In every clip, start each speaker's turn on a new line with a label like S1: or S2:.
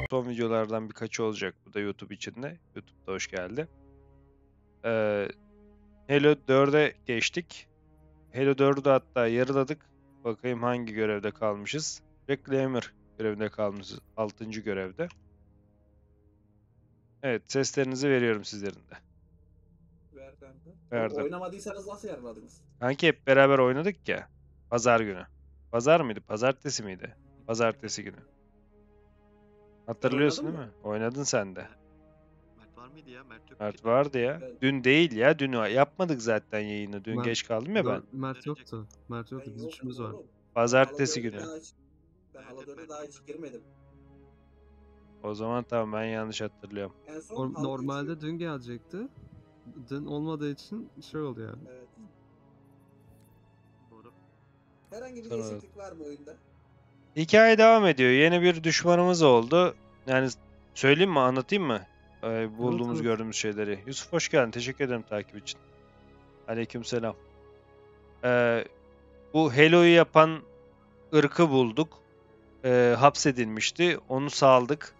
S1: son videolardan birkaçı olacak. Bu da YouTube içinde. YouTube'da hoş geldi. Halo 4'e geçtik. Halo 4'ü de hatta yarıladık. Bakayım hangi görevde kalmışız. Reclaimer görevinde kalmışız. 6. görevde. Evet, seslerinizi veriyorum sizlerin de.
S2: Ver kanka.
S1: Verdim.
S2: Oynamadıysanız nasıl yararladınız?
S1: Kanki hep beraber oynadık ya. Pazar günü. Pazar mıydı? Pazartesi miydi? Pazartesi günü. Hatırlıyorsun değil mi? Oynadın sen de.
S3: Mert var mıydı ya? Mert yok.
S1: Mert vardı ya.
S2: Evet.
S1: Dün değil ya. Dün yapmadık zaten yayını. Dün
S4: Ben-
S1: geç kaldım ya ben.
S4: Mert yoktu. Mert yoktu. Biz üçümüz var.
S1: Pazartesi günü.
S2: Ben Halo 4'e daha hiç girmedim.
S1: O zaman tamam, ben yanlış hatırlıyorum.
S2: En son Halo
S4: Normalde
S2: 3'ü
S4: dün gelecekti. Dün olmadığı için şey oldu yani.
S2: Evet.
S3: Doğru.
S2: Herhangi bir
S1: Sonra-
S2: değişiklik var mı oyunda?
S1: Hikaye devam ediyor. Yeni bir düşmanımız oldu. Yani söyleyeyim mi, anlatayım mı? Bulduğumuz,
S4: Evet.
S1: gördüğümüz şeyleri. Yusuf hoş geldin. Teşekkür ederim takip için. Aleykümselam. Bu Halo'yu yapan ırkı bulduk. Hapsedilmişti. Onu saldık.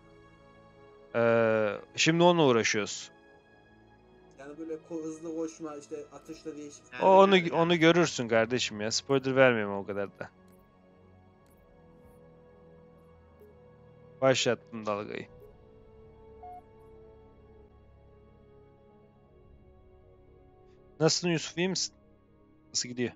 S1: Şimdi onunla uğraşıyoruz.
S2: Yani böyle hızlı koşma, işte atışta değişiklik.
S3: Yani
S1: Onu görürsün kardeşim ya. Spoiler vermeyeyim o kadar da. Başlattım dalgayı. Nasılsın Yusuf, iyi misin? Nasıl gidiyor?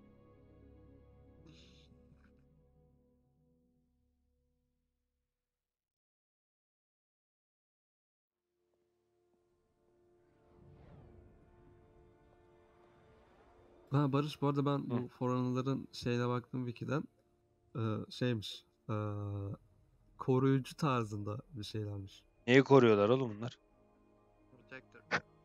S4: Ha Barış, bu arada ben bu forumların şeyine baktım wiki'den. Şeymiş. Koruyucu tarzında bir şeylermiş.
S1: Neyi koruyorlar oğlum bunlar?
S3: Protector.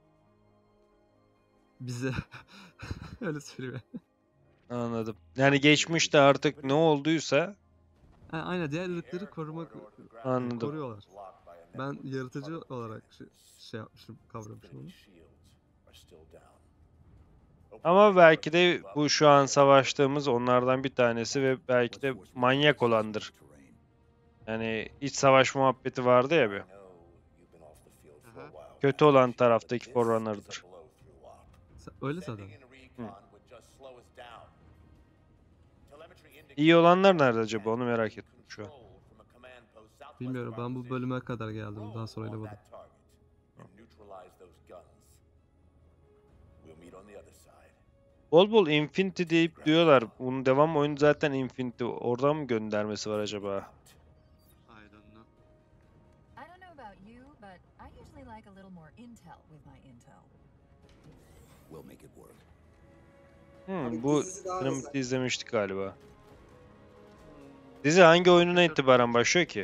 S4: Bize öyle söylüyor.
S1: Anladım. Yani geçmişte artık ne olduysa
S4: Ha, aynen, diğer ırkları
S1: anladım.
S4: koruyorlar. Ben yaratıcı olarak şey yapmışım, kavramışım onu.
S1: Ama belki de bu şu an savaştığımız onlardan bir tanesi ve belki de manyak olandır. Yani iç savaş muhabbeti vardı ya bir.
S3: Aha.
S1: Kötü olan taraftaki Forerunner'dır.
S4: Öyle zaten.
S1: İyi olanlar nerede acaba? Onu merak ettim şu an.
S4: Bilmiyorum, ben bu bölüme kadar geldim. Daha sonra oynamadım.
S1: Bol bol Infinity deyip diyorlar. Bunun devam oyunu zaten Infinity. Oradan mı göndermesi var acaba?
S3: I don't know.
S5: I don't know about you, but I usually like a little more intel with my intel.
S6: We'll make it work.
S2: Abi
S1: Bu
S2: dizisi daha
S1: Dynamite'i
S2: güzel.
S1: izlemiştik galiba. Dizi hangi oyununa itibaren başlıyor ki?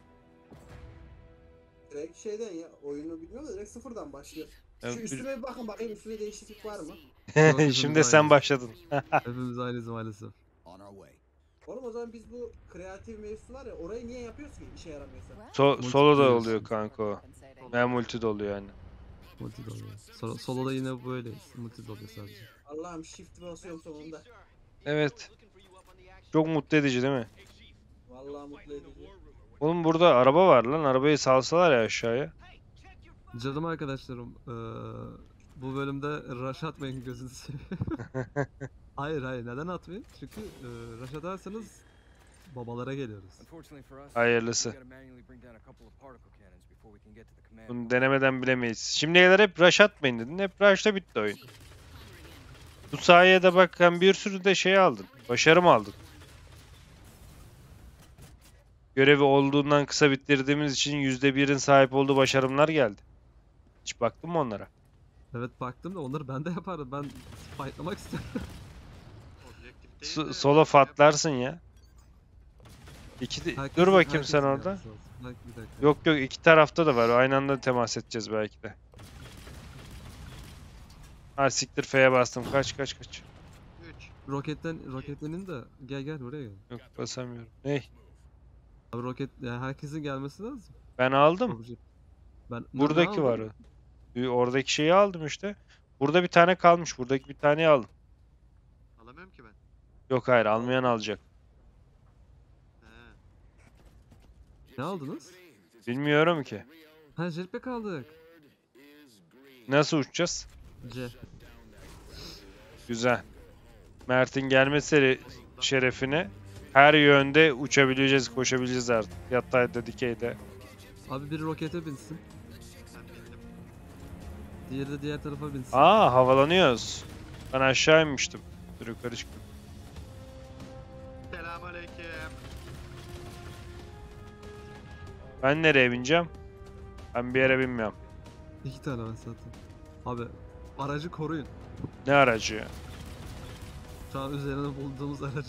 S2: Direkt şeyden ya, oyunu bilmiyorum da direkt sıfırdan başlıyor.
S1: Evet,
S2: Şu üstüne bir bakın bakayım, üstüne değişiklik var mı?
S4: hepimiz
S1: Şimdi sen
S4: aynıyız.
S1: başladın.
S4: Hepimiz aynıyız maalesef.
S6: On our way.
S2: Oğlum o zaman biz bu kreatif mevzusu var ya, orayı niye yapıyoruz ki işe yaramıyorsa?
S1: Solo da
S4: Multiplayer.
S1: oluyor kanka o. Veya multi de oluyor yani.
S4: Multi de oluyor. Solo'da yine böyleyiz. Multi de oluyor sadece.
S2: Allah'ım shift basıyorum sonunda.
S1: Evet. Çok mutlu edici değil mi?
S2: Vallahi mutlu edici.
S1: Oğlum burada araba var lan. Arabayı salsalar ya aşağıya.
S4: Canım arkadaşlarım, bu bölümde rush atmayın, gözünüzü seveyim. Hayır, neden atmayın? Çünkü rush atarsanız babalara geliyoruz.
S1: Hayırlısı. Bunu denemeden bilemeyiz. Şimdiye kadar hep rush atmayın dedin. Hep rush'ta bitti oyun. Bu sayede bak, hem bir sürü de şey aldın. Başarım aldın. Görevi olduğundan kısa bitirdiğimiz için %1'in sahip olduğu başarımlar geldi. Hiç baktın mı onlara?
S4: Evet, baktım da onları ben de yapardım. Ben fightlamak istiyorum.
S3: Objektif değil de
S1: Solo fatlarsın ya. Dur bakayım
S4: Herkesin
S1: sen orada.
S4: yapması lazım. Bir dakika.
S1: Yok iki tarafta da var. Aynı anda temas edeceğiz belki de. Ha siktir, F'ye bastım. Kaç.
S3: 3.
S4: Roketlenin de gel buraya gel.
S1: Yok, basamıyorum. Ney?
S4: Abi roket, yani herkesin gelmesi lazım.
S1: Ben aldım.
S4: Obje. Ben
S1: Buradaki
S4: aldım.
S1: var. Oradaki şeyi aldım işte. Burada bir tane kalmış. Buradaki bir taneyi aldım.
S3: Alamıyorum ki ben.
S1: Yok hayır, almayan alacak.
S3: He.
S4: Ne aldınız?
S1: Bilmiyorum ki.
S4: Ha jetpack aldık.
S1: Nasıl uçacağız?
S4: C.
S1: Güzel. Mert'in gelmesi şerefine her yönde uçabileceğiz, koşabileceğiz artık. Yatayda, dikeyde.
S4: Abi biri rokete binsin.
S3: Ben bildim.
S4: Diğeri de diğer tarafa binsin.
S1: Aa, havalanıyoruz. Ben aşağı inmiştim. Dur yukarı çıktım.
S3: Selamünaleyküm.
S1: Ben nereye bineceğim? Ben bir yere binmiyorum.
S4: 2 tane var zaten. Abi aracı koruyun.
S1: Ne aracı ya?
S4: Şu an üzerine bulduğumuz aracı.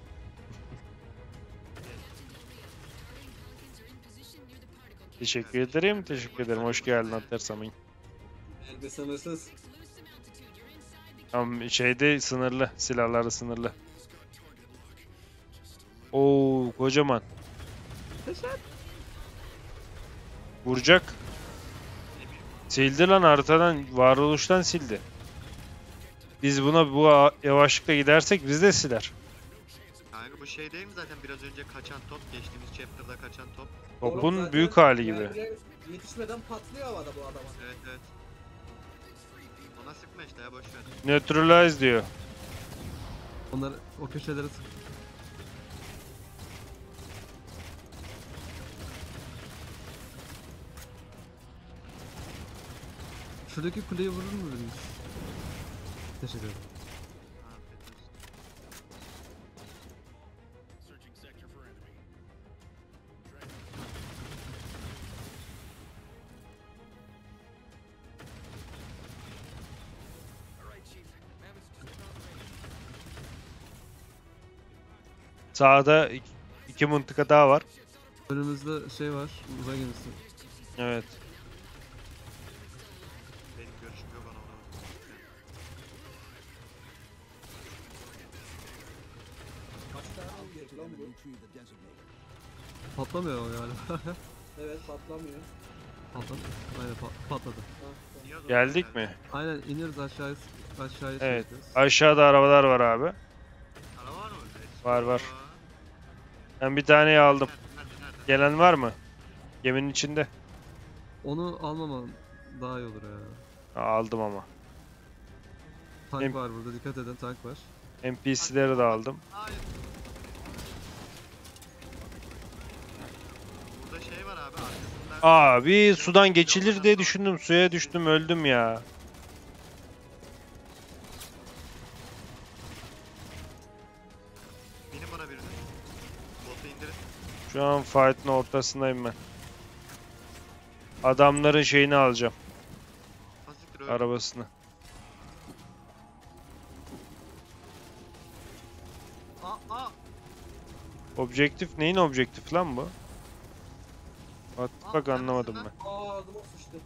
S1: Teşekkür ederim. Teşekkür ederim. Hoş geldin Atlar Samin.
S2: Elde sınırsız.
S1: Tamam, şeyde sınırlı. Silahları sınırlı. Oo, kocaman. Vuracak. Sildi lan haritadan, varoluştan sildi. Biz buna bu yavaşlıkla gidersek biz de siler.
S3: Kanka bu şey değil mi zaten biraz önce kaçan top? Geçtiğimiz chapter'da kaçan top.
S2: Oğlum
S1: Topun
S2: zaten
S1: büyük hali gibi.
S2: mermiler Yetişmeden patlıyor havada bu adama.
S3: Evet evet. Ona sıkma işte ya boşver.
S1: Neutralize diyor.
S4: Onları o köşelere sık. Şuradaki kuleyi vurur mu biriniz? Teşekkür ederim.
S3: Afiyet olsun.
S1: Sağda iki mıntıka daha var.
S4: Önümüzde şey var, uzay gemisi.
S1: Evet.
S3: Benim görüşüm yok ona ona.
S2: Kaç tane oldu lan bu?
S6: Retrieve the designator.
S4: Patlamıyor o galiba.
S2: Evet patlamıyor.
S4: Patladı. Aynen patladı.
S2: Ha,
S3: Niye o zaman
S1: Geldik
S3: böyle?
S1: mi?
S4: Aynen iniyoruz aşağıya aşağıya
S1: Evet.
S4: çekiyoruz.
S1: Aşağıda arabalar var abi.
S3: Araba var mı orada?
S1: Var, var.
S3: Aa,
S1: Ben bir taneyi aldım.
S3: nerede?
S1: Gelen var mı? Geminin içinde.
S4: Onu almaman daha iyi olur ya.
S1: Aldım ama.
S4: Tank
S1: Em-
S4: var burada, dikkat edin, tank var.
S1: NPC'leri de aldım.
S3: Hayır. Burada şey var abi arkasında.
S1: Abi sudan geçilir diye düşündüm. Suya düştüm, öldüm ya.
S3: Binin bana birini. Botu indirin.
S1: Şu an fight'ın ortasındayım ben. Adamların şeyini alacağım.
S3: Hasittir öyle.
S1: Arabasını.
S3: Aa.
S1: Objektif neyin objektif lan bu? Bak
S3: Aa,
S1: bak
S3: neredesin
S1: anlamadım
S3: lan?
S1: ben.
S2: ağzıma sıçtı.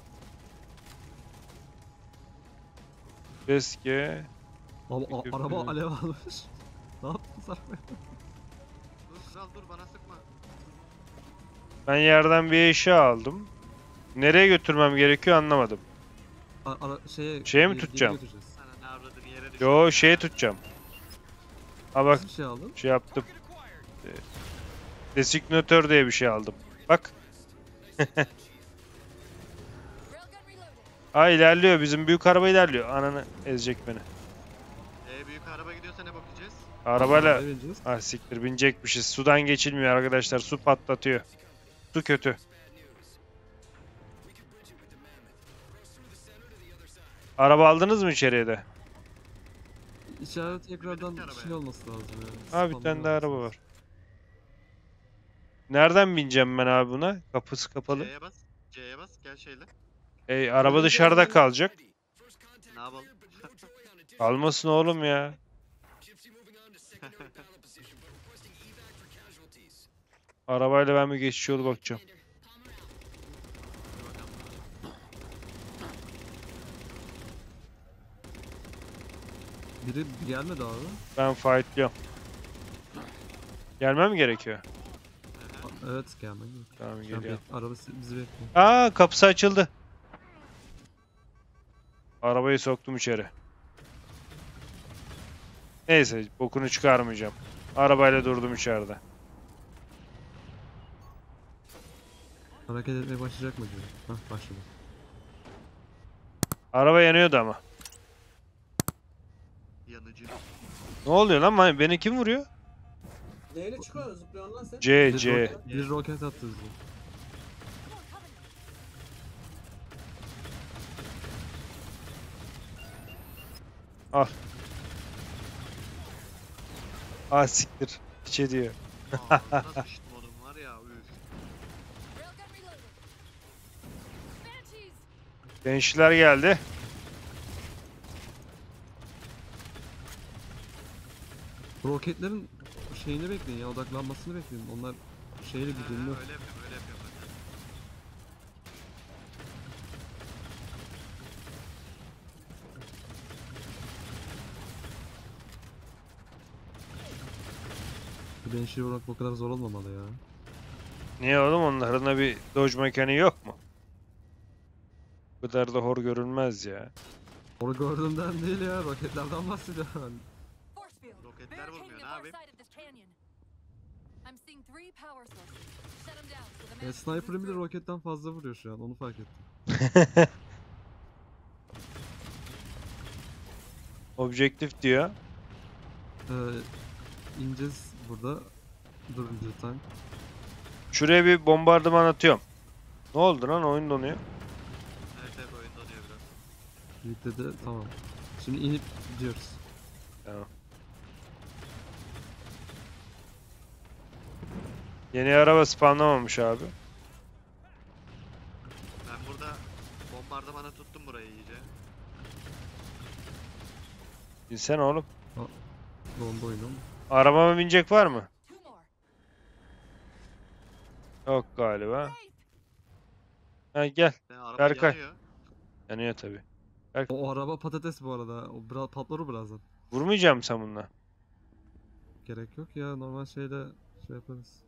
S1: Keşke.
S4: Abi
S1: Peki,
S4: araba
S1: evet.
S4: alev almış. Ne yaptın sen?
S3: Dur kral dur bana sıkma.
S1: Ben yerden bir eşya aldım. Nereye götürmem gerekiyor anlamadım.
S4: Şeye
S1: mi
S4: geri
S1: tutacağım?
S4: götüreceğiz.
S3: Sana ne avradın yere düştü.
S1: Yo şeye tutacağım. Ha bak
S4: Nasıl bir şey aldın?
S1: şey yaptım. Designatör diye bir şey aldım. Bak.
S5: Railgun reloaded.
S1: Ha ilerliyor. Bizim büyük araba ilerliyor. Ananı ezecek beni.
S3: Büyük araba gidiyorsa ne bakacağız?
S1: Arabayla...
S4: Arabaya bineceğiz.
S1: Ah siktir binecekmişiz. Sudan geçilmiyor arkadaşlar. Su patlatıyor. Su kötü. Araba aldınız mı içeriye de?
S4: İçeride tekrardan
S3: Binmedik ki
S4: şey
S3: arabaya.
S4: olması lazım ya.
S1: Ha bir
S4: Spamlı
S1: tane daha
S4: olması
S1: araba
S4: lazım.
S1: var. Nereden bineceğim ben abi buna? Kapısı kapalı.
S3: C'ye bas. C'ye bas. Gel şeyle.
S1: Araba dışarıda kalacak.
S3: Ne yapalım?
S1: Kalmasın oğlum ya. Arabayla ben bir geçiş yolu bakacağım.
S4: Biri gelmedi abi.
S1: Ben fightlıyorum. Gelmem mi gerekiyor?
S4: Evet gelmedi.
S1: Tamam geliyorum.
S4: Araba bizi bekliyor.
S1: Aa kapısı açıldı. Arabayı soktum içeri. Neyse bokunu çıkarmayacağım. Arabayla durdum içeride.
S4: Hareket etmeye başlayacak mı diyor. Hah başladı.
S1: Araba yanıyordu ama.
S3: Yanıcı.
S1: Ne oluyor lan? Beni kim vuruyor?
S2: Neyle çıkıyor? Zıplıyorsun lan sen.
S1: C,
S4: Bir,
S1: C.
S4: bir roket attı hızlı.
S1: Al. Ah siktir. İçe diyor.
S3: Ağzına sıçtım oğlum var ya. Üf.
S5: Railgun reloaded. Banshees!
S1: Gençler geldi.
S4: Bu roketlerin şeyini bekleyin ya, odaklanmasını bekleyin. Onlar şeyle
S3: Öyle
S4: güdümlü.
S3: yapıyorum, öyle yapıyorum ben de.
S4: Bir Banshee'yi vurmak bu kadar zor olmamalı ya.
S1: Niye oğlum, onların da bir dodge mekaniği yok mu? Bu kadar da hor görünmez ya.
S4: Onu gördüğümden değil ya, roketlerden bahsediyorum.
S5: Force field.
S3: Roketler
S5: Barricading
S3: vurmuyor,
S5: the
S3: ne
S5: far
S3: yapayım?
S5: side of this canyon. I'm seeing 3 power sources. Shut them down so the
S4: Ya
S5: Mantis can move
S4: sniper'ın bile
S5: through.
S4: roketten fazla vuruyor şu an, onu fark ettim.
S1: Objektif diyor.
S4: İneceğiz burada. Durunca tank.
S1: Şuraya bir bombardıman atıyorum. Ne oldu lan, oyun donuyor.
S3: Evet evet, oyun donuyor biraz.
S4: Yükledi, tamam. Şimdi inip gidiyoruz.
S1: Tamam. Yeni araba spamlamamış abi.
S3: Ben burada bombardımana tuttum burayı iyice.
S1: Bilsen oğlum.
S4: Dondu oyunum.
S1: Arabama binecek var mı?
S5: 2 more.
S1: Yok galiba.
S5: Safe!
S1: Ha gel.
S3: Araba
S1: Berkay.
S3: yanıyor.
S1: Yanıyor tabii.
S4: O araba patates bu arada. O patlar o birazdan.
S1: Vurmayacağım sen bununla.
S4: Gerek yok ya, normal şeyle şey yaparız.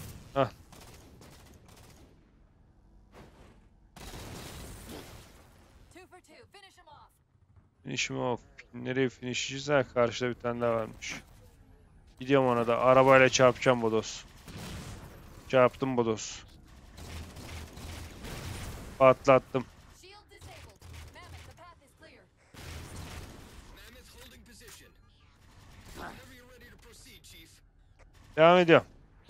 S5: 2 for 2. Finish him off.
S1: Finish'imi off. Nereye finish'leyeceğiz? Ha, karşıda bir tane daha varmış. Gidiyorum ona da. Arabayla çarpacağım bodos. Çarptım bodos. Patlattım.
S5: Shield disabled. Mammoth, the path is clear.
S6: Mammoth holding position. Whenever you're ready to proceed, Chief.
S1: Devam ediyorum.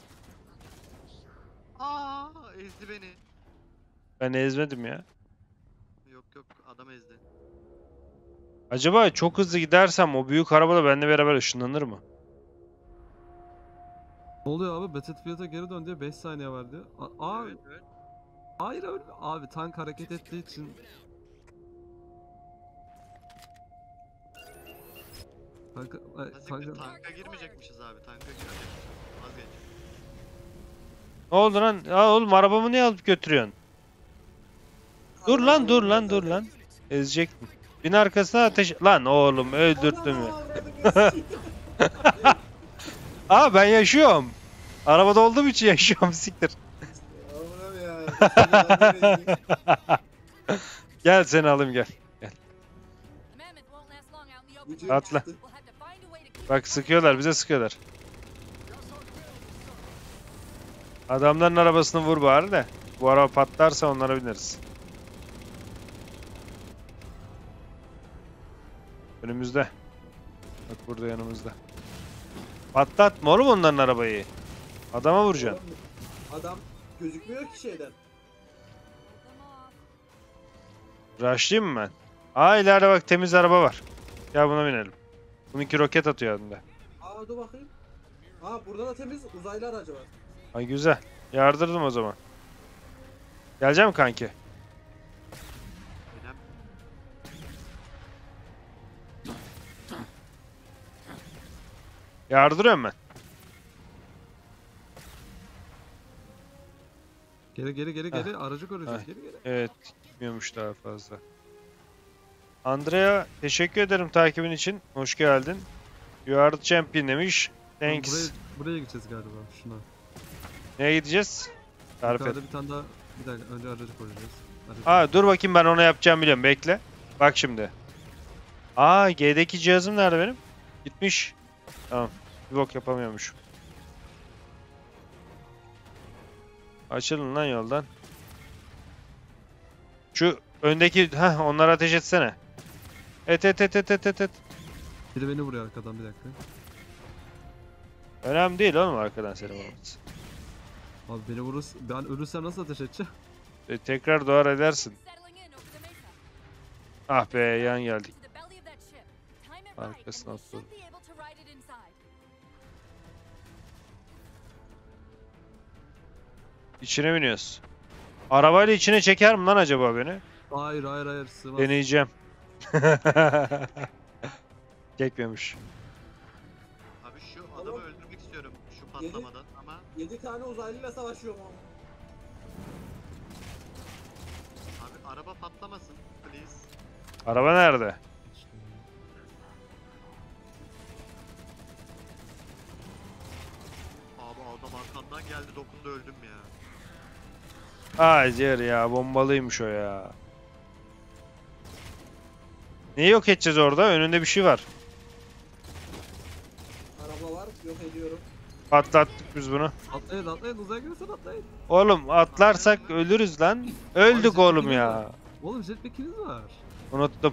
S3: Aa, ezdi beni.
S1: Ben ezmedim ya.
S3: Yok yok, adam ezdi.
S1: Acaba çok hızlı gidersem o büyük araba da benimle beraber ışınlanır mı?
S4: Ne oluyor abi? Battlefield'a geri dön diyor, 5 saniye var diyor. Aa,
S3: Evet evet.
S4: hayır öyle. Abi tank hareket ettiği için. Tanka,
S3: Azıcık tanka girmeyecekmişiz abi, tanka girmeyecekmişiz. Vazgeç.
S1: Ne oldu lan? Ya oğlum, arabamı niye alıp götürüyorsun? Dur lan, dur lan, dur lan. Ezecektim. Bin arkasına ateş... Lan oğlum, öldürttün mü? Aa, ben yaşıyorum. Arabada olduğum için yaşıyorum, siktir.
S2: Allah'ım ya.
S1: Gel seni alayım, gel.
S5: The Mammoth won't last long out in the open.
S2: Vücut
S5: like
S1: Atla.
S5: that. We'll have to find a way to keep
S1: Bak
S5: it
S1: sıkıyorlar, bize sıkıyorlar. Adamların arabasını vur bari de. Bu araba patlarsa onlara bineriz. Önümüzde. Bak burada yanımızda. Patlatma oğlum onların arabayı. Adama vuracaksın.
S2: Adam gözükmüyor ki şeyden.
S5: them off.
S1: Rushlayayım mı ben? Aa, ileride bak temiz araba var. Gel buna binelim. Bununki roket atıyor önünde.
S2: Aa dur bakayım. Aa burada da temiz uzaylı aracı var.
S1: Ay güzel. Yardırdım o zaman. Geleceğim kanki.
S3: Benim
S1: Yardırıyorum ben.
S4: Geri aracı koruyacağız,
S1: Heh.
S4: geri.
S1: Evet, gitmiyormuş daha fazla. Andrea, teşekkür ederim takibin için. Hoş geldin. You are the champion demiş. Thanks.
S4: Buraya gideceğiz galiba, şuna.
S1: Neye gideceğiz? Tarif et.
S4: Yukarıda bir tane daha, bir dakika önce aracı koruyacağız.
S1: Aa, dur bakayım, ben onu yapacağım biliyorum. Bekle. Bak şimdi. Aa, G'deki cihazım nerede benim? Gitmiş. Tamam. Bir bok yapamıyormuşum. Açılın lan yoldan. Şu öndeki onları ateş etsene. Et.
S4: Biri beni vuruyor arkadan, bir dakika.
S1: Önemli değil oğlum arkadan seni vurması.
S4: Abi beni vurursa, ben ölürsem nasıl ateş edeceğim?
S1: Tekrar doğar edersin.
S5: Settling in over the mesa.
S1: Ah be yan geldik.
S5: To the belly of that ship. Time it right, and
S1: Arkasına
S5: we should
S1: atladım.
S5: be able to ride it inside.
S1: İçine biniyoruz. Arabayla içine çeker mi lan acaba beni?
S4: Hayır, sığmaz.
S1: Deneyeceğim. Çekmemiş.
S3: Abi şu adamı
S2: Oğlum.
S3: öldürmek istiyorum şu patlamadan ama
S2: 7 tane uzaylıyla savaşıyorum ama.
S3: abi araba patlamasın please.
S1: Araba nerede?
S3: Abi adam arkamdan geldi dokundu öldüm ya.
S1: Hayır ya bombalıymış o ya. Neyi yok edeceğiz orada? Önünde bir şey var.
S2: Araba var, yok ediyorum.
S1: Patlattık biz bunu.
S4: Atlayın, uzaya girersen atlayın.
S1: Oğlum atlarsak ölürüz lan. Öldük oğlum ya.
S4: Oğlum jetpack'iniz var.
S1: Unuttum.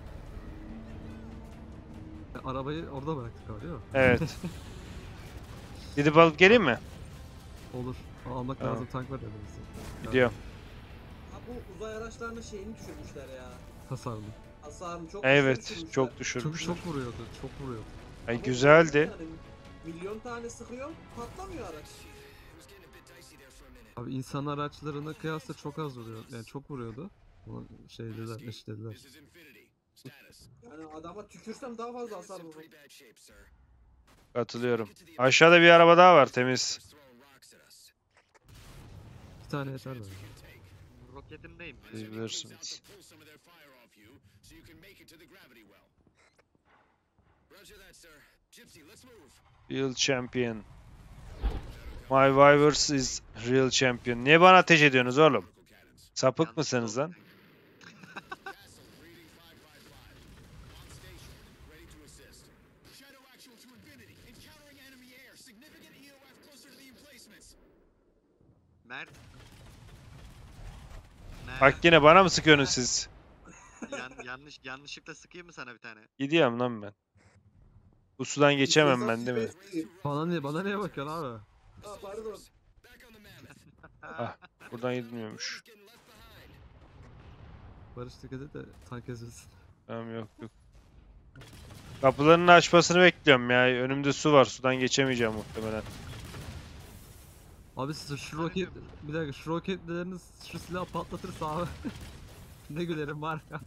S4: Arabayı orada bıraktık abi değil mi?
S1: Evet. Gidip alıp geleyim mi?
S4: Olur. Almak
S1: Tamam.
S4: lazım, tank var elimizde.
S1: Gidiyorum.
S2: Ha bu uzay araçlarının şeyini düşürmüşler ya.
S4: Hasarlı.
S2: Hasarını çok
S1: Evet,
S2: düşürmüşler.
S1: çok
S4: Çok
S1: düşürmüş.
S4: çok vuruyordu, çok vuruyordu.
S1: Ay
S2: Ama
S1: güzeldi.
S2: yani milyon tane sıkıyor, patlamıyor araç.
S6: It was getting a bit dicey there for a minute.
S4: Abi insan araçlarına kıyasla çok az vuruyor. Yani çok vuruyordu. Ama şey dediler, eşitlediler.
S6: This is Infinity. Status.
S2: Yani adama tükürsem daha fazla hasar
S6: It's in
S2: vururum.
S6: pretty bad shape, sir.
S1: Katılıyorum. Aşağıda bir araba daha var temiz.
S6: Throwing rocks at us.
S4: Bir tane yeter bence.
S3: Roketimdeyim.
S1: Siz
S6: Out
S1: bilirsiniz.
S6: to pull some of their fire off you so you can make it to the gravity well. Roger that, sir. Gypsy, let's move.
S1: Real champion. My Wyvers is real champion. Niye bana ateş ediyorsunuz oğlum? Sapık mısınız lan?
S6: Castle reading 555. On station, ready to assist. Shadow actual to Infinity. Encountering enemy air. Significant EOF closer to the emplacements.
S3: Mert. Ne?
S1: Bak yine bana mı sıkıyorsunuz siz?
S3: Yanlışlıkla sıkayım mı sana bir tane?
S1: Gidiyorum lan ben. Bu sudan geçemem ben değil mi?
S4: Bana niye bakıyorsun abi?
S2: Ha pardon.
S6: Back on the mammoth.
S1: Ah, buradan gidilmiyormuş.
S6: Getting left behind.
S4: Barış dikkat et de tank ezilsin.
S1: Tamam yok. Kapılarını açmasını bekliyorum ya. Önümde su var. Sudan geçemeyeceğim muhtemelen.
S4: Abi siz şu roket... Bir dakika, şu roketleriniz şu silahı patlatırsa abi. Ne gülerim var ya.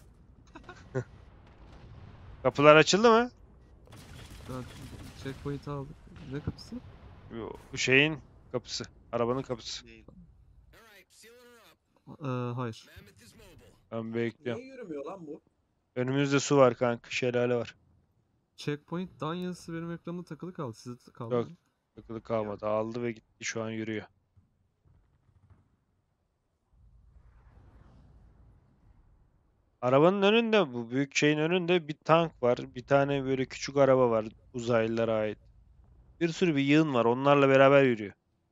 S1: Kapılar açıldı mı?
S4: Ben checkpoint aldık. Ne kapısı?
S1: Bu şeyin kapısı. Arabanın kapısı.
S3: Değil.
S6: Alright, sealing her up.
S4: Hayır.
S6: Mammoth is mobile.
S1: Ben
S2: Niye
S1: bekliyorum.
S2: yürümüyor lan bu?
S1: Önümüzde su var kanka. Şelale var.
S4: Checkpoint dan yazısı benim ekranımda takılı kaldı. Sizde kaldı
S1: Yok.
S4: mı?
S1: Takılı kalmadı. Aldı ve gitti. Şu an yürüyor. Arabanın önünde, bu büyük şeyin önünde bir tank var. Bir tane böyle küçük araba var. Uzaylılara ait. Bir sürü bir yığın var. Onlarla beraber yürüyor.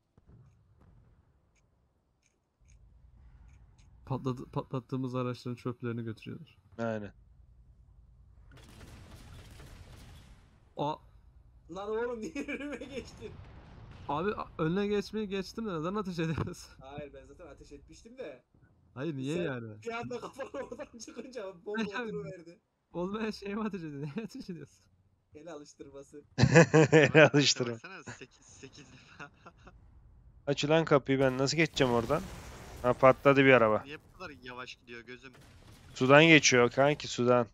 S4: Patlattığımız araçların çöplerini götürüyorlar.
S1: Aynen.
S4: Aa,
S2: Lan oğlum niye yürüme geçtin?
S4: abi önüne geçmeyi geçtim de neden ateş ediyorsun?
S2: Hayır ben zaten ateş etmiştim de.
S4: Hayır niye
S2: Sen
S4: yani?
S2: Bir anda kafan oradan çıkınca bomba oturuverdi.
S4: Olmayan şeye mi ateş ediyorsun? Neye ateş ediyorsun?
S2: El alıştırması.
S1: Alıştırın.
S3: Baksana 8 defa.
S1: Aç lan kapıyı, ben nasıl geçeceğim oradan? Ha, patladı bir araba.
S3: Niye bu kadar yavaş gidiyor gözüm?
S1: Sudan geçiyor kanki, sudan.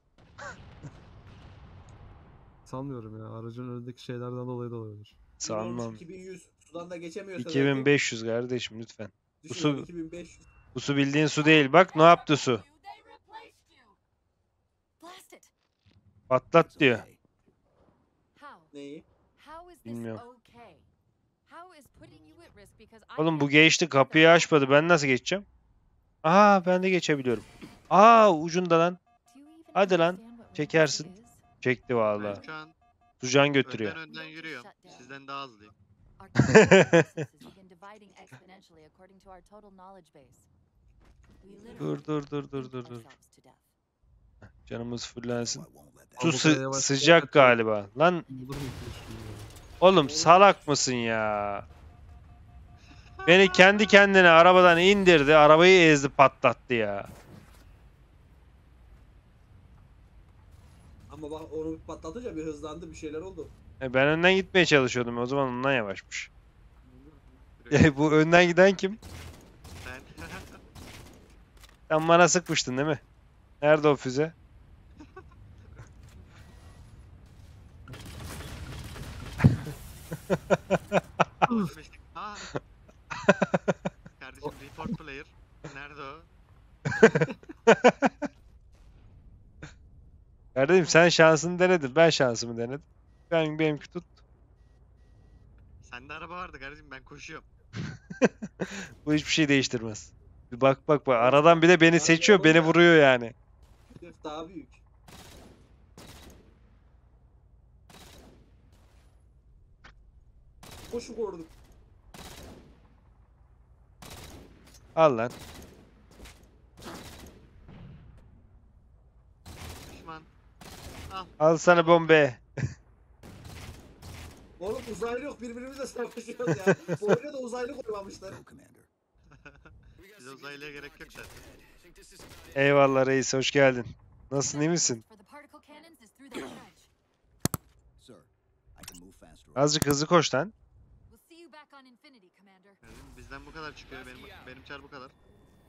S4: Sanmıyorum ya. Aracın önündeki şeylerden dolayı da olabilir.
S1: Sanmam.
S2: 2100. Sudan da geçemiyorsa
S1: 2500 kardeşim lütfen.
S2: zaten.
S1: su-
S2: Düşün 2500.
S1: Bu su bildiğin su değil. Bak ne yaptı su.
S5: They replaced you. Blast it.
S1: Patlat diyor.
S5: How?
S2: Neyi?
S5: How is this
S1: Bilmiyorum.
S5: okay? How is putting you at risk because I
S1: Oğlum bu
S5: can't
S1: geçti,
S5: see
S1: kapıyı
S5: them?
S1: açmadı. Ben nasıl geçeceğim? Aa, ben de geçebiliyorum. Aa, ucunda lan.
S5: Do you even
S1: Hadi lan,
S5: understand what
S1: çekersin.
S5: risk is?
S1: Çekti
S3: Ben
S1: vallahi.
S3: şu an
S1: Sucan götürüyor.
S3: önden yürüyorum. Sizden daha hızlıyım.
S5: Our current resources begin dividing exponentially according to our total knowledge base.
S1: Dur. Canımız fullensin. Su
S4: Ama bu kadar yavaş
S1: sıcak
S4: giderken
S1: galiba. Lan
S4: olur mu ki şimdi ya?
S1: oğlum salak mısın ya? Beni kendi kendine arabadan indirdi. Arabayı ezdi patlattı ya.
S2: Ama bak onu patlatınca bir hızlandı, bir şeyler oldu.
S1: Ben önden gitmeye çalışıyordum. O zaman ondan yavaşmış. Bu önden giden kim?
S3: Ben
S1: Sen bana sıkmıştın değil mi? Nerede o füze?
S3: Aa. Kardeşim report player. Nerede o?
S1: Kardeşim sen şansını denedin. Ben şansımı denedim. Benimki tut.
S3: Sende araba vardı kardeşim, ben koşuyorum.
S1: Bu hiçbir şey değiştirmez. Bir bak. Aradan bir de beni seçiyor. Beni vuruyor yani.
S2: Hedef daha büyük. Koşu koruduk.
S1: Al lan.
S3: Düşman. Al.
S1: Al sana bombe.
S2: Oğlum uzaylı yok, birbirimizle savaşıyoruz ya. Bu oyuna da uzaylı koymamışlar.
S3: Bize uzaylıya gerek yok zaten.
S1: Eyvallah reis, hoş geldin. Nasılsın, iyi misin? Azıcık hızlı koş lan.
S3: Kardeşim bizden bu kadar çıkıyor, benim çar bu kadar.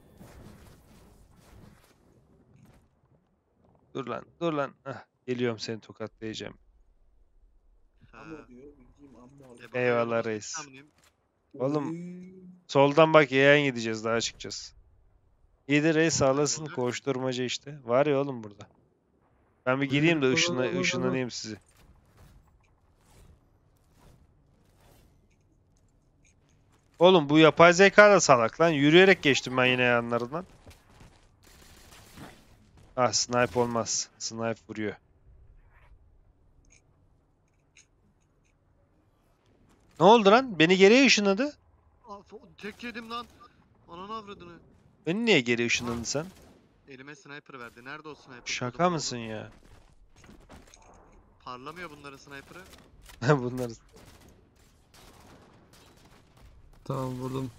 S1: Dur lan. Hah, geliyorum seni tokatlayacağım.
S2: Ammo diyor, bildiğim ammo aldım.
S1: Eyvallah reis.
S3: Tamam.
S1: Oğlum,
S2: Oy.
S1: soldan bak yayan gideceğiz, daha çıkacağız. İyidir reis, sağlasın, koşturmaca işte. Var ya oğlum burada. Ben bir gideyim de ışınlanayım sizi. Oğlum bu yapay zeka da salak lan. Yürüyerek geçtim ben yine yanlarından. Ah, snipe olmaz. Snipe vuruyor. Ne oldu lan? Beni geriye ışınladı.
S3: Tek yedim lan. Ananı avradını.
S1: Beni niye geri ışınladın sen?
S3: Elime sniper verdi. Nerede o sniper?
S1: Şaka
S3: Kodum
S1: mısın
S3: oldu.
S1: ya?
S3: Parlamıyor bunların sniper'ı.
S1: Bunları.
S4: Tamam vurdum.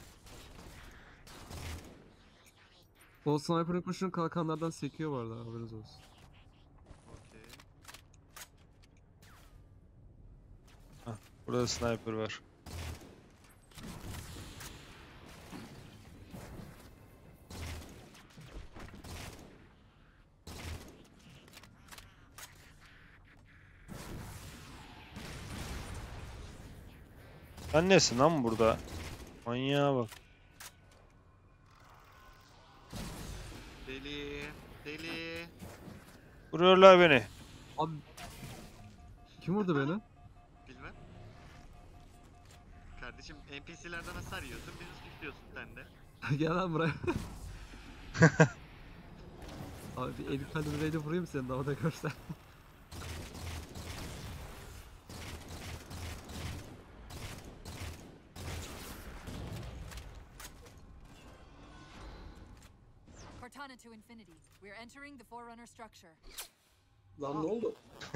S4: O sniper'ın kurşun kalkanlardan sekiyor bu arada, haberiniz olsun.
S3: Okey.
S1: Burada sniper var. Sen nesin lan burada? Manyağa bak.
S3: Deli.
S1: Vuruyorlar beni.
S4: Abi kim vurdu beni?
S3: Bilmem. Kardeşim NPC'lerden hasar yiyorsun, bizi suçluyorsun sen de.
S4: Gel lan buraya. Abi bir Elif Kalibra'yla vurayım seni daha da görsen.
S5: Cortana to infinity. We're entering the Forerunner structure.
S2: Lan ne oldu?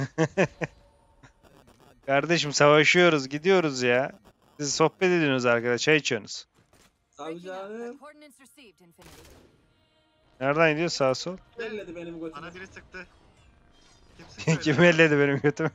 S1: Kardeşim savaşıyoruz, gidiyoruz ya. Siz sohbet ediyorsunuz arkadaşlar, çay içiyorsunuz.
S2: Tabii
S5: Breaking up,
S2: canım.
S5: but coordinates received, Infinity.
S1: Nereden gidiyor, sağ sol?
S2: Belledi benim götümü.
S3: Bana biri sıktı. Kim sıktı
S1: Kim
S3: öyle?
S1: elledi benim götümü?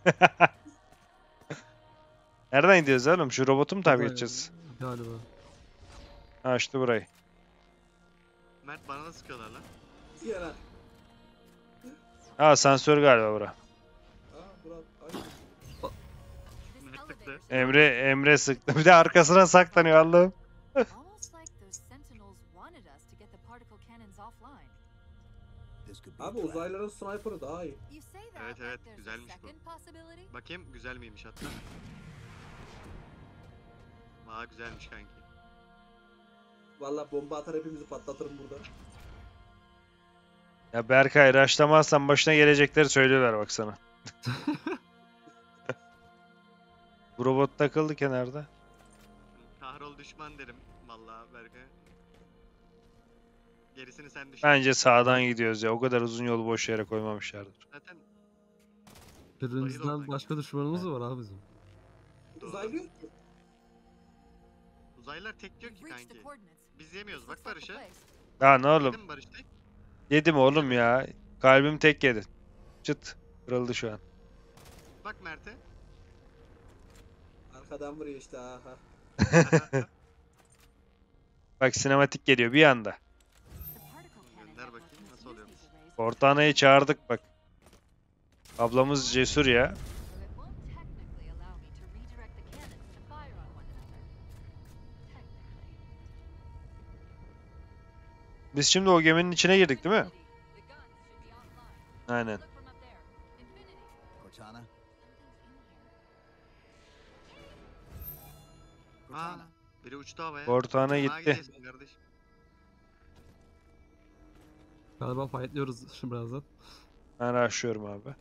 S1: Nereden gidiyoruz oğlum? Şu robotu mu takip edeceğiz?
S4: Galiba.
S1: Ha, açtı burayı.
S3: Mert bana da sıkıyorlar lan.
S2: Yarar.
S1: Ha, asansör galiba bura.
S2: Aa Burak. Ay.
S5: This
S3: Ne
S5: elevator
S3: çıktı?
S1: Emre sıktı. Bir de arkasına saklanıyor Allah'ım.
S5: almost like those sentinels wanted us to get the particle cannons offline.
S2: Abi uzaylıların sniper'ı daha iyi.
S5: You say that
S3: Evet,
S5: like
S3: evet,
S5: there's a
S3: güzelmiş bu.
S5: second possibility?
S3: Bakayım güzel miymiş hatta. Aa güzelmiş kanki.
S2: Vallahi bomba atar hepimizi patlatırım burada.
S1: Ya Berkay, raşlamazsan başına gelecekleri söylüyorlar bak sana. Bu robot takıldı kenarda.
S3: Kahrol düşman derim vallahi Berkay. Gerisini sen düşün.
S1: Bence sağdan gidiyoruz ya. O kadar uzun yolu boş yere koymamışlardır.
S3: Zaten
S4: Birbirimizden
S3: oradan
S4: başka düşmanımız mı var abi bizim?
S2: Uzaylı yok ki.
S3: uzaylılar tek diyor ki
S5: We've reached the
S3: kanki.
S5: coordinates.
S3: Biz yemiyoruz.
S5: This
S3: Bak
S5: looks like the
S3: Barış'a.
S5: place.
S1: Lan oğlum.
S3: Yedin mi Barış tek?
S1: Yedim oğlum ya. Kalbim tek yedi. Çıt. Kırıldı şu an.
S3: Bak Mert'e.
S2: Arkadan vuruyor işte aha.
S1: Bak sinematik geliyor bir anda.
S5: The particle cannon
S3: Gönder
S5: network
S3: bakayım
S5: must
S3: nasıl
S5: use
S3: oluyormuş.
S5: these arrays
S1: Cortana'yı çağırdık bak. Ablamız cesur ya.
S5: so it won't technically allow me to redirect the cannons to fire on one another. Technically.
S1: Biz şimdi o geminin içine girdik değil mi?
S5: The guns should be offline.
S1: Aynen.
S5: Look from up there. Infinity.
S6: Cortana?
S5: Something's in here.
S3: Aa,
S6: Cortana?
S3: biri uçtu havaya.
S1: Cortana
S3: Aa,
S1: gitti.
S3: gidiyorsun kardeşim.
S4: Galiba fightlıyoruz şimdi birazdan.
S1: Ben aşıyorum abi.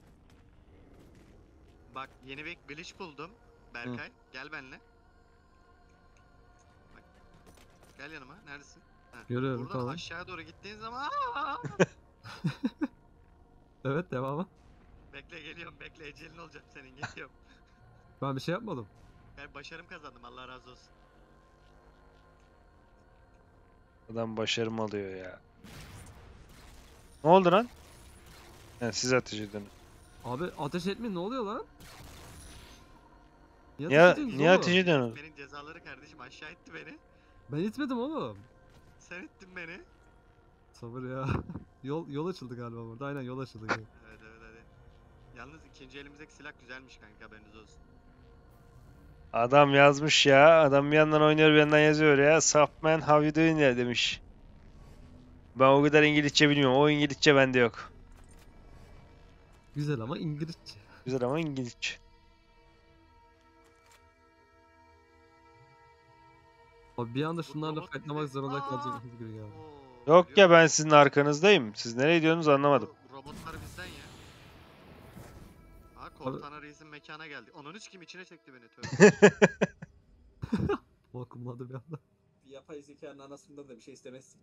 S3: Bak yeni bir glitch buldum. Berkay gel benimle. Bak. Gel yanıma. Neredesin? Ha,
S4: Görüyorum,
S3: buradan
S4: tamam.
S3: aşağı doğru gittiğin zaman
S4: Evet, devamı.
S3: bekle geliyorum bekle ecelin olacağım senin geliyorum.
S4: Ben bir şey yapmadım.
S3: Ben başarım kazandım Allah razı olsun.
S1: Adam başarım alıyor ya. Ne oldu lan? He, siz ateş edin.
S4: Abi ateş etmeyin, ne oluyor lan?
S1: Niye
S4: ediyorsunuz oğlum?
S1: ateş ediyorsun?
S3: Benim cezaları kardeşim aşağı itti beni.
S4: Ben itmedim oğlum.
S3: Sen ittin beni.
S4: Sabır ya. Yol açıldı galiba burada. Aynen, yol açıldı.
S3: Evet evet hadi. Yalnız ikinci elimizdeki silah güzelmiş kanka haberiniz olsun.
S1: Adam yazmış ya. Adam bir yandan oynuyor bir yandan yazıyor ya. Sapman how you doing ya demiş. Ben o kadar İngilizce bilmiyorum. O İngilizce bende yok.
S4: Güzel ama İngilizce.
S1: Güzel ama İngilizce.
S4: Abi bir anda
S3: Bu
S4: şunlarla
S3: robot
S4: fightlamak
S3: bizi-
S4: zorunda
S3: Aa!
S4: kalacağız gibi geldi.
S3: Oo,
S1: Yok
S3: görüyor
S1: ya ben sizin arkanızdayım. Siz nereye gidiyorsunuz anlamadım.
S3: Bu robotlar bizden ya. Aa Cortana Reis'in mekana geldi. Onun kim içine çekti beni tövbe.
S4: Vakumladı bir anda.
S2: Bir yapay zekanın anasından da bir şey istemezsin.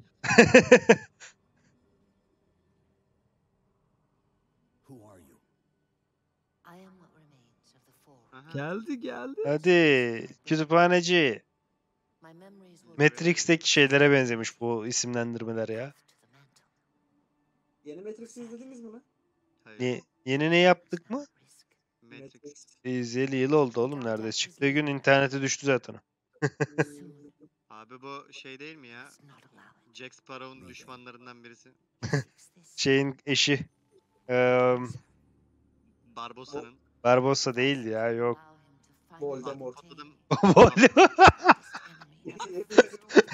S6: Who are you?
S5: I am what remains of the Forerunner.
S3: Aha.
S4: Geldi.
S1: Hadi kütüphaneci.
S5: My memories will
S1: Matrix'teki şeylere benzemiş bu isimlendirmeler ya.
S5: to the mantle.
S2: Yeni Matrix'i izlediniz mi lan?
S3: Hayır.
S1: Yeni ne yaptık mı?
S5: Risk.
S3: Matrix.
S1: 150 yıl oldu oğlum neredeyse. Çıktığı gün internete düştü zaten.
S3: Abi bu şey değil mi ya?
S5: It's not allowing.
S3: Jack Sparrow'un düşmanlarından birisi.
S5: Fix this.
S1: Şeyin eşi. Eee
S3: Barbossa'nın.
S1: Barbossa değildi ya yok.
S5: Allow him to finally
S2: Voldemort.
S5: contain
S3: Voldemort.
S5: the greatest enemy.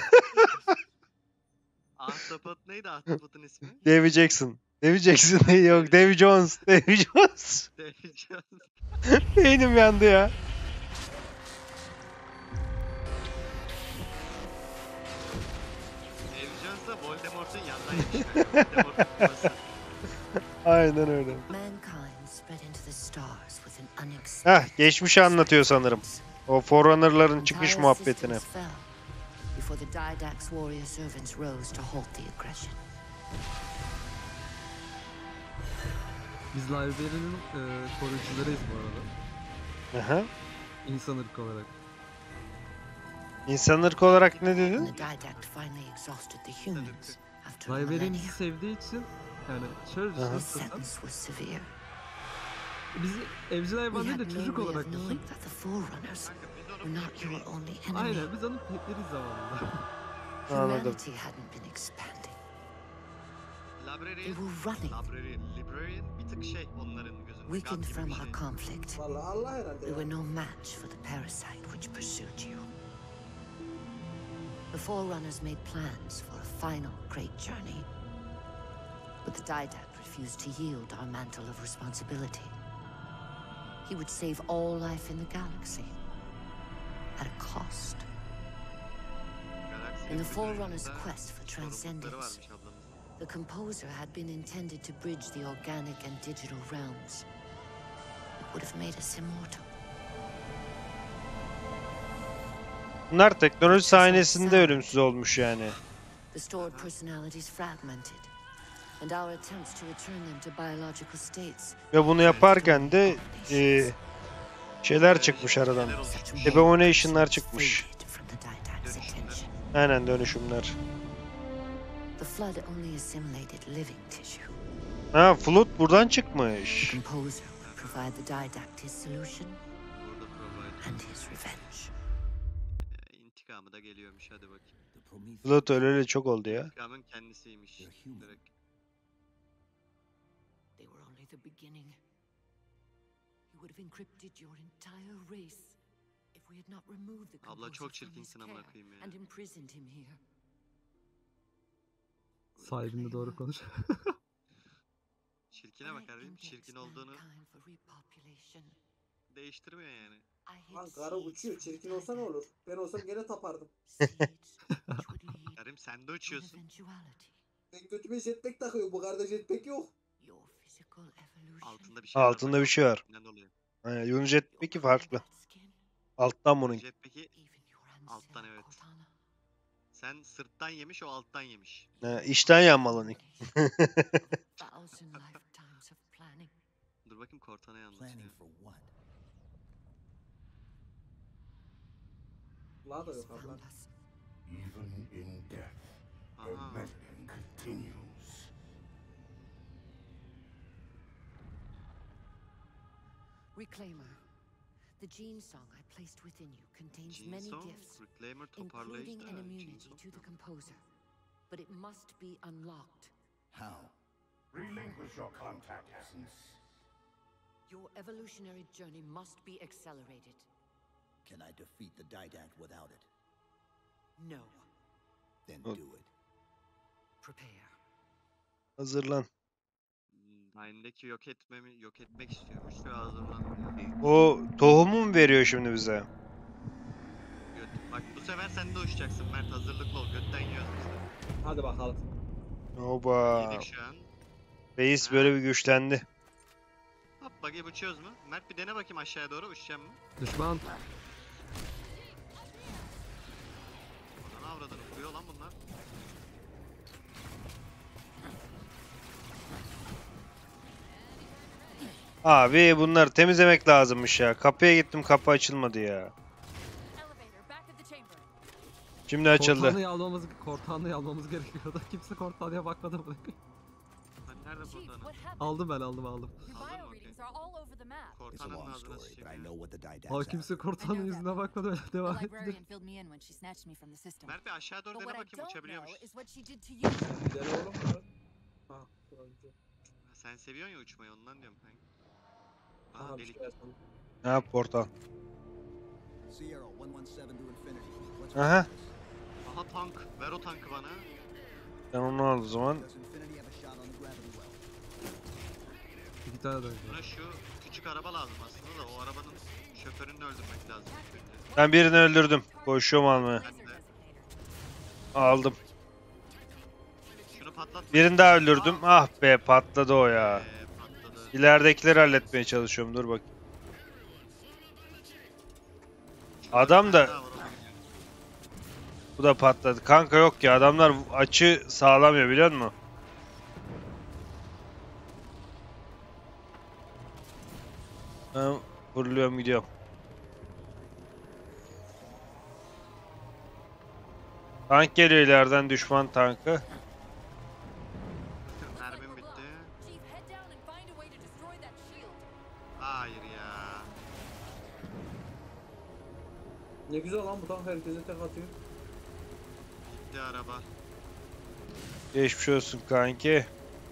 S3: Ahtapot neydi Ahtapot'un ismi?
S1: Davy Jackson. Davy Jackson yok. Davy Jones. Davy Jones.
S3: Davy Jones.
S1: Beynim yandı ya.
S3: Davy Jones da Voldemort'un yandan yemiş. Voldemort'un babası.
S1: Aynen öyle.
S5: Mankind spread into the stars with an unexpected
S1: Heh geçmişi anlatıyor sanırım. O Forerunner'ların çıkış
S5: Entire
S1: muhabbetini.
S5: systems fell before the Didax warrior servants rose to halt the aggression.
S4: Biz library'nin koruyucularıyız bu arada.
S1: Aha.
S4: İnsan ırkı olarak.
S1: İnsan ırkı olarak ne
S5: And
S1: dedin?
S5: the Didact finally exhausted the humans after a
S4: Library'mizi
S5: millennium.
S4: sevdiği için yani şöyle
S1: Aha.
S5: His
S4: düşünürsen
S5: sentence was severe.
S4: bizi evcil hayvan
S5: We
S4: değil
S5: had
S4: de
S5: no
S4: çocuk
S5: way
S4: olarak
S5: of
S4: düşün.
S5: knowing that the Forerunners
S3: Kanka biz
S5: were
S3: onun
S5: not your
S3: petleriyiz.
S5: only enemy.
S4: Aynen, biz onun petleriyiz zamanında.
S1: Anladım.
S5: Humanity hadn't been expanding. They
S3: Librarian.
S5: were running,
S3: Librarian bir tık şey onların gözünde.
S5: weakened
S3: God gibi
S5: from
S3: bir
S5: our
S3: şey.
S5: conflict.
S2: Vallahi Allah herhalde
S5: We
S2: ya.
S5: were no match for the parasite which pursued you. The Forerunners made plans for a final great journey. But the Didact refused to yield our mantle of responsibility. He would save all life in the galaxy. At a cost.
S3: Galaksinin
S5: In the
S3: bütün
S5: Forerunner's
S3: ucunda
S5: quest for
S3: sorumlulukları
S5: transcendence,
S3: varmış ablamızın.
S5: the composer had been intended to bridge the organic and digital realms. It would have made us immortal.
S1: Bunlar teknoloji sayesinde ölümsüz olmuş yani.
S5: The stored personalities fragmented, and our attempts to return them to biological states.
S1: Ve bunu yaparken de şeyler çıkmış aradan. Abomination'lar çıkmış.
S5: Faded from the Didact's
S3: Dönüşümler.
S5: attention.
S1: Aynen dönüşümler.
S5: The flood only assimilated living tissue.
S1: Ha, Flood buradan
S5: The
S1: çıkmış.
S5: composer would provide the Didact his solution
S3: Burada provide.
S5: and his revenge.
S3: İntikamı da geliyormuş, hadi bakayım.
S6: The Prometheus
S1: Flood öyle çok oldu ya.
S3: İntikamın kendisiymiş. Direkt.
S5: They were only the beginning. He would have encrypted your entire race if we had not removed the
S3: Abla
S5: composer
S3: çok
S5: from his
S3: çirkinsin amına
S5: care
S3: koyayım ya.
S5: and imprisoned him here.
S4: Sahibinde doğru konuş.
S3: Çirkine bak
S5: I
S3: kardeşim.
S5: index
S3: Çirkin olduğunu
S5: mankind for repopulation.
S3: değiştirmiyor yani.
S5: I hid
S2: Lan karı uçuyor.
S5: seeds
S2: Çirkin
S5: of
S2: olsa ne
S5: Didact.
S2: olur? Ben olsam gene tapardım.
S5: Seeds which would lead
S3: Karim sen de
S5: to an
S3: uçuyorsun.
S5: eventuality.
S2: Ben götüme jetpack takıyorum. Bu karda jetpack yok.
S5: Your physical evolution.
S3: Altında bir şey var.
S1: Altında
S3: bak,
S1: bir şey var.
S3: altından oluyor.
S1: Aynen, Yunus Jetpack'i farklı.
S5: Your skin,
S1: Alttan bunun.
S3: Jetpack'i
S5: even your
S3: Alttan,
S5: ancestral
S3: evet.
S5: Cortana.
S3: sen sırttan yemiş, o alttan yemiş.
S1: Ha, içten yanmalın.
S5: Thousand lifetimes of planning.
S3: Dur bakayım Cortana'yı
S6: planning
S3: anlatıyor.
S6: for what?
S2: La da
S5: Has
S2: yok abla.
S5: found us.
S7: Even in death, the
S3: Aha.
S7: meddling continues.
S5: Reclaimer. The gene song I placed within you contains
S3: Gene
S5: many
S3: Song,
S5: gifts,
S3: Reclaimer toparlayıcı
S5: including
S3: da
S5: an
S3: Gene
S5: immunity
S3: Song.
S5: to the composer. But it must be unlocked.
S6: How?
S7: Relinquish your contact essence.
S5: Your evolutionary journey must be accelerated.
S6: Can I defeat the Didact without it?
S5: No.
S6: Then
S1: Oh.
S6: do it.
S5: Prepare.
S1: Hazırlan.
S3: Nine'deki yok etmek istiyormuş ve hazırlan.
S1: O tohumu mu veriyor şimdi bize?
S3: Bak bu sefer sen de uçacaksın Mert, hazırlıklı ol, götten yiyoruz biz de.
S2: Hadi bakalım.
S1: Oba.
S3: Yedik şu an.
S1: Reis böyle bir güçlendi.
S3: Hop bakayım uçuyoruz mu? Mert bir dene bakayım aşağıya doğru, uçacağım mı?
S4: Düşman.
S3: Ana avradını vuruyor lan bunlar.
S1: Abi bunları temizlemek lazımmış ya. Kapıya gittim, kapı açılmadı ya. Şimdi açıldı.
S4: Cortana'yı almamız gerekiyordu. Kimse Cortana'ya bakmadı mı?
S3: Hani nerede Cortana?
S4: Aldım ben aldım.
S3: Aldın mı?
S8: Bio
S3: Okey.
S8: readings are all over the map.
S6: It's a
S3: Cortana'nın
S6: long
S3: ağzına
S6: story, but I
S3: sıçayım ya.
S6: know what the Didact's
S4: Abi kimse
S6: after.
S4: Cortana'nın yüzüne bakmadı öyle
S8: The
S4: devam etti.
S8: librarian filled me in when she snatched me from the system.
S3: Mert bir aşağı doğru
S8: But
S3: dene
S8: what I
S3: bakayım,
S8: don't
S3: uçabiliyormuş.
S8: know is what she did to you.
S2: Dene oğlum. bunu. Ha. turuncu.
S3: Sen seviyorsun ya uçmayı, ondan diyorum kanka. Aha
S2: Aha bir
S3: delik.
S2: şey yazdım.
S1: Ha, portal.
S6: Sierra 117 to infinity. What's
S1: Aha.
S6: with this?
S3: Aha tank, ver o tankı bana.
S1: Ben onu al o zaman.
S6: Does infinity have a shot on the gravity well?
S4: İki tane de.
S3: Buna şu küçük araba lazım aslında da, o arabanın şoförünü öldürmek lazım ilk önce.
S1: Ben birini öldürdüm. Koşuyorum almaya.
S3: Ben de
S1: Aldım.
S3: şunu patlat.
S1: Birini daha öldürdüm. Ah be, patladı o ya.
S3: Patladı.
S1: İleridekileri halletmeye çalışıyorum. Dur bak. Adam da bu da patladı. Kanka yok ya, adamlar açı sağlamıyor biliyor musun? Ben fırlıyorum gidiyorum. Tank geliyor ileriden, düşman tankı.
S3: Mermim bitti.
S8: Chief, head down and find a way to destroy that shield.
S3: Hayır ya.
S2: Ne güzel lan bu tank herkese tek atıyor.
S3: Gitti araba.
S1: Geçmiş olsun kanki.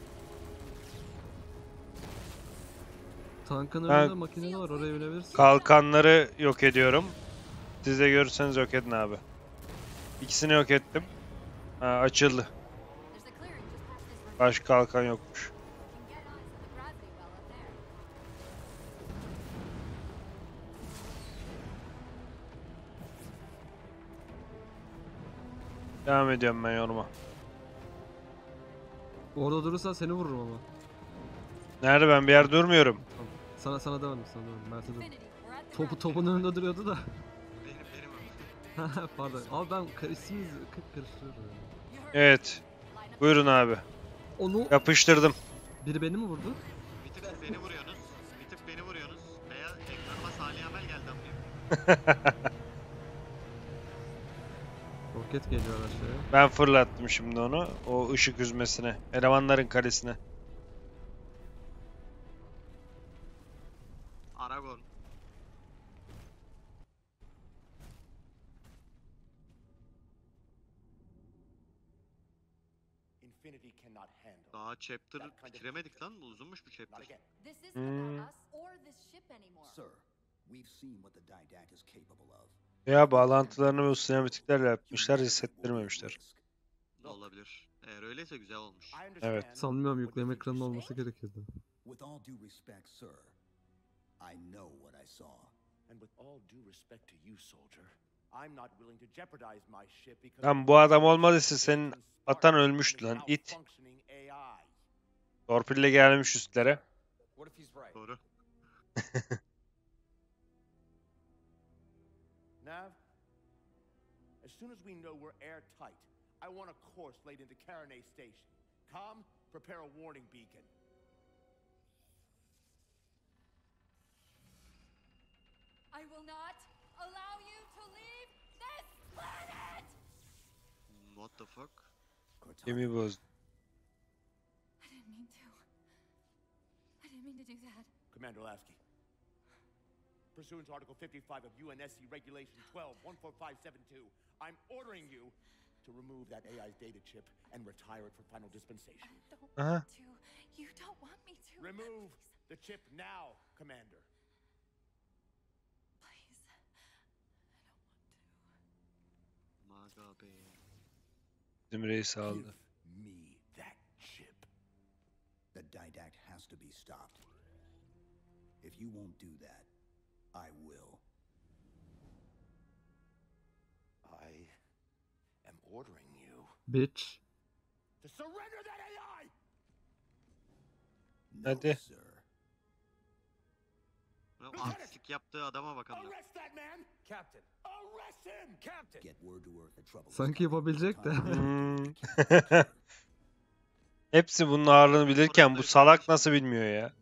S4: Tankın
S1: Ben-
S4: önünde makine var, oraya binebilirsin.
S1: Kalkanları yok ediyorum. Siz de görürseniz yok edin abi. İkisini yok ettim. Ha, açıldı.
S8: There's a clearing just past this ravine.
S1: Başka kalkan yokmuş.
S8: You can get eyes on the gravity well up there.
S1: Devam ediyorum ben yoruma.
S4: Orada durursan seni vururum ama.
S1: Nerede, ben bir yer durmuyorum.
S4: Tamam. Sana demedim, sana demedim. Mert'e demedim.
S8: Infinity, we're at the
S4: Topun önünde duruyordu da.
S3: Benim o.
S4: Pardon. Abi ben isminizi karıştırıyorum.
S8: You
S1: Evet. Buyurun abi.
S4: Onu
S1: Yapıştırdım.
S4: biri beni mi vurdu?
S3: Bir tık beni vuruyorsunuz. Bir tık beni vuruyorsunuz. Veya ekranıma Salih Amel geldi amına.
S4: Roket geliyor aşağıya.
S1: Ben fırlattım şimdi onu. O ışık hüzmesine. Elemanların kalesine.
S3: Aragon.
S6: Infinity cannot handle.
S3: Daha chapter bitiremedik lan. Uzunmuş bu
S6: Not
S3: chapter.
S6: again.
S8: This isn't about us or this ship anymore.
S6: Sir, we've seen what the Didact is capable of.
S1: Ya bağlantılarını bu sinematiklerle yapmışlar, hissettirmemişler.
S3: Da olabilir. Eğer öyleyse güzel olmuş.
S6: I understand
S1: Evet.
S4: Sanmıyorum
S6: what the
S4: yükleme
S6: future
S4: ekranının
S6: says.
S4: olması gerekirdi.
S9: With all due respect, sir, I know what I saw.
S6: And with all due respect to you, soldier, I'm not willing to jeopardize my ship because
S1: Lan bu adam olmadıysa senin atan ölmüştü lan, it.
S6: Malfunctioning AI.
S1: Torpille gelmiş üstlere.
S6: What if he's right?
S3: Doğru.
S6: Nav, as soon as we know we're airtight, I want a course laid into Caranay Station. Com, prepare a warning beacon.
S8: I will not allow you to leave this planet!
S3: What the fuck?
S9: Cortana,
S1: Gemi bozdu.
S8: I didn't mean to. I didn't mean to do that.
S6: Commander Lasky. Pursuant to Article 55 of UNSC Regulation 12-14572, I'm ordering you to remove that AI's data chip and retire it for final dispensation.
S8: I don't
S1: Uh-huh.
S8: want to. You don't want me to.
S6: Remove the chip now, Commander.
S8: Please.
S3: Maga be.
S1: Bizim reis aldı.
S9: give me that chip. The Didact has to be stopped. If you won't do that, I will.
S6: I am ordering you
S4: Bitch.
S6: to surrender that AI!
S9: No,
S1: Hadi.
S9: sir.
S3: Ya artistik yaptığı adama bakın da.
S6: Arrest that man! Captain! Arrest him! Captain!
S9: Get word to Earth that trouble is
S4: Sanki
S9: coming.
S4: yapabilecek de.
S1: Hmm. Hepsi bunun ağırlığını bilirken bu salak nasıl bilmiyor ya?